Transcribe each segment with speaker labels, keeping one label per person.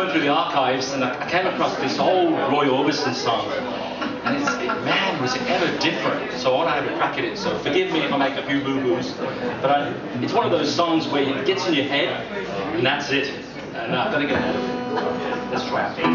Speaker 1: going through the archives and I came across this old Roy Orbison song, and it's, man, was it ever different. So I want to have a crack at it, so forgive me if I make a few boo-boos, but it's one of those songs where it gets in your head, and that's it. And I've got to get out of it. Let's try it.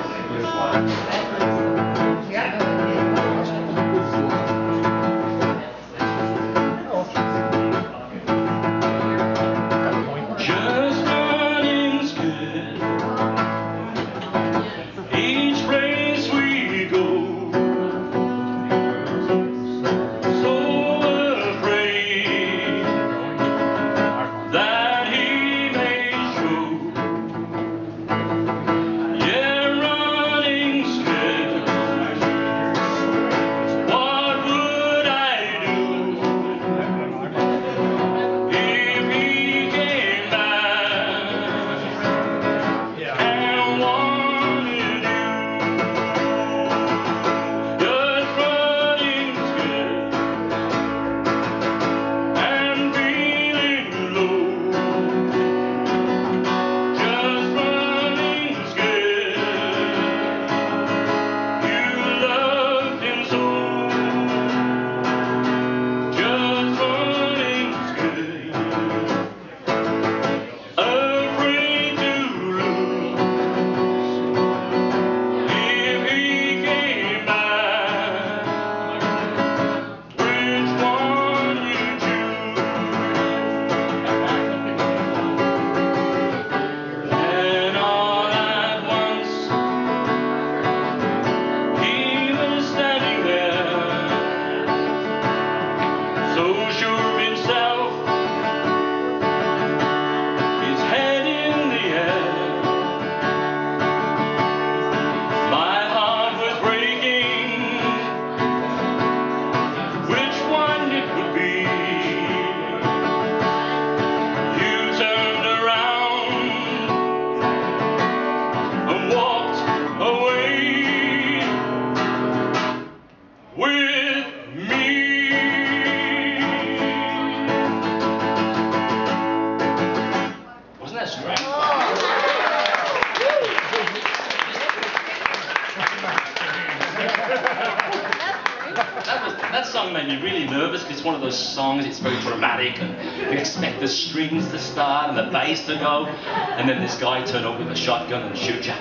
Speaker 1: That song made me really nervous because it's one of those songs, it's very dramatic and you expect the strings to start and the bass to go, and then this guy turned up with a shotgun and shoot you.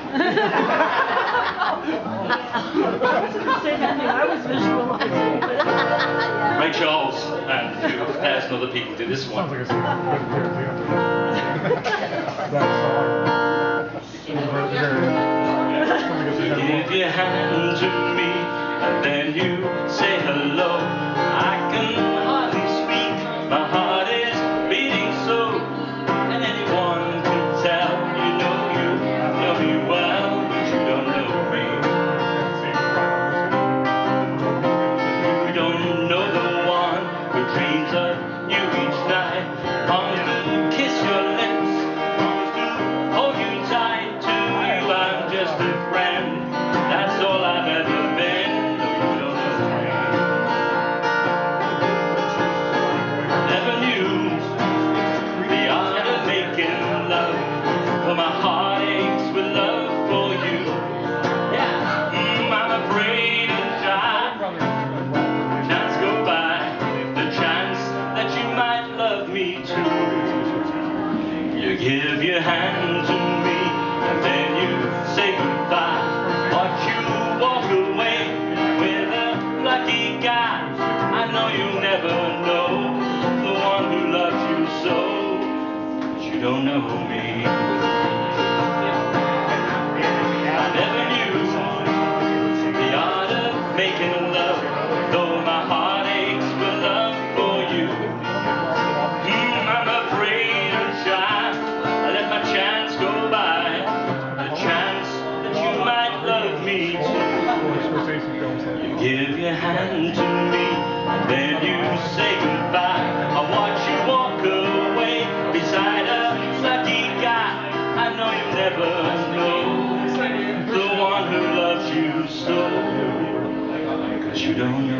Speaker 2: I was visualizing.
Speaker 1: Ray Charles and a few thousand other people did this one.
Speaker 3: Sounds like
Speaker 1: Give your hand to me, and then you say hello. I can hardly speak, my heart is beating so, and anyone can tell. You know me well, but you don't know me. You don't know the one who dreams of you each night, longs to kiss your lips, longs to hold you tight. To you I'm just a friend, that's all I've ever been. No, you don't know me. Never knew the art of making love, but my heart aches with love for you. Yeah, I'm afraid to try. Chance go by, the chance that you might love me too. You give your hand to me, and then you say goodbye. Watch you walk away with a lucky guy. I know you'll never know the one who loves you so, but you don't know me. I never knew the art of making love, though my heart aches with love for you. I'm afraid and shy, I let my chance go by, the chance that you might love me too. You give your hand to me, and then you say goodbye. I watch you walk away beside a lucky guy. I know you never know the one who loves you so, 'cause you don't know.